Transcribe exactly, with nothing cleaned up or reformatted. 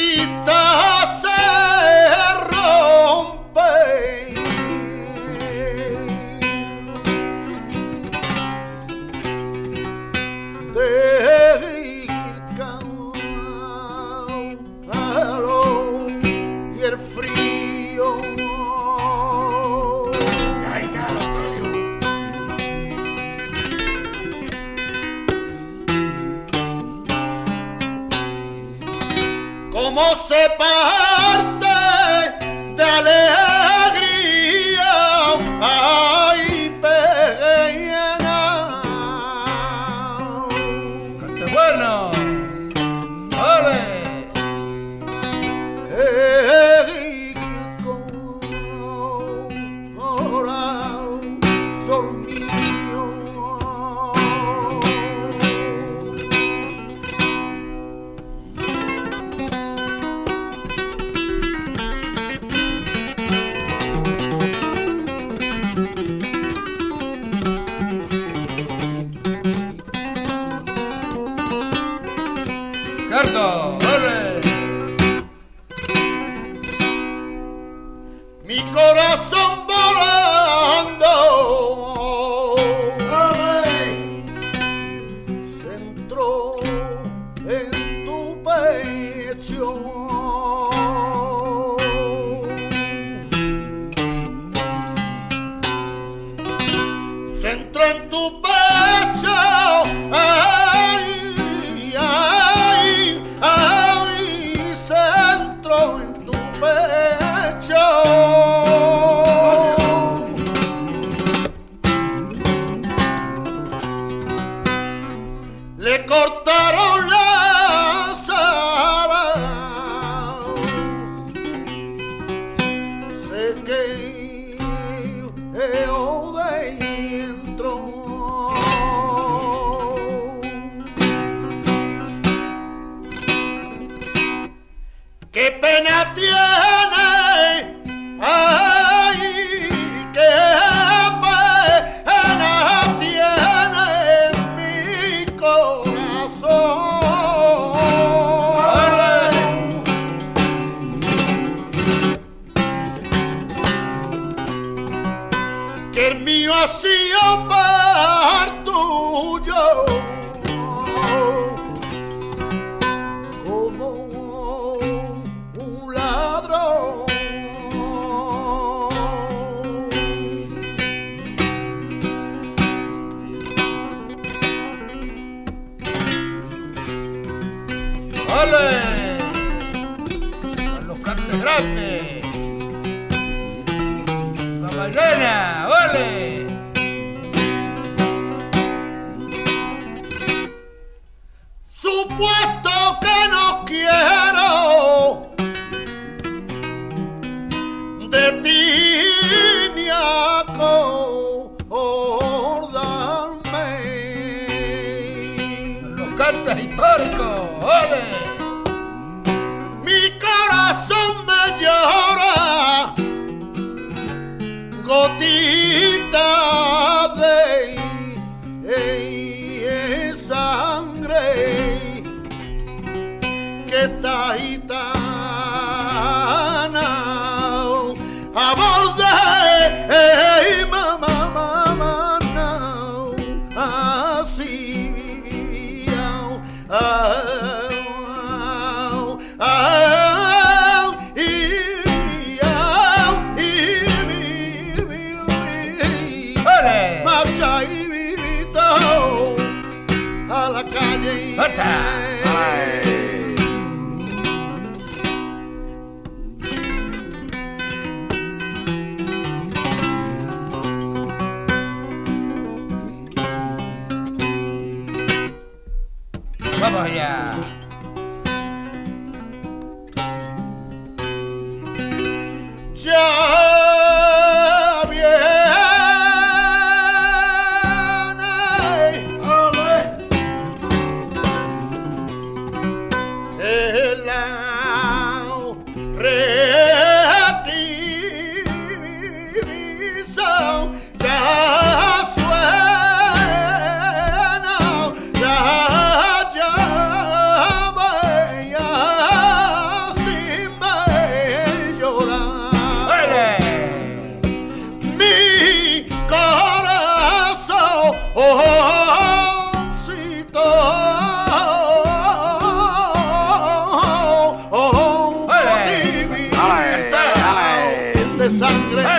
Esta se rompe, del calor y el frío. Cómo se parte de alegría, ay, pequeña. ¡Cante bueno! ¡Ole! Ey, corazón mío. ¡Carto! ¡Ole! Mi corazón volando, se entró en tu pecho. Se entró en tu pecho. Ay, ay, ay, se entró en tu pecho. Le cortaron las alas, se quedó dentro. Qué pena tiene, ay, qué pena tiene mi corazón. Que el mío ha sido par tuyo, como un ladrón. ¡Ole! Con los cantes grandes. La Mairena, ¡ole! Supuesto que no quiero de ti ni acordarme. Los cantes históricos, ¡ole! Mi corazón me llora gotita de sangre que está gitana a borde, mamá, mamá, no, así vivía. Au, au, y, au, y, vi, vi, marcha y vivito a la calle. ¡Vamos allá! Ya viene, de sangre.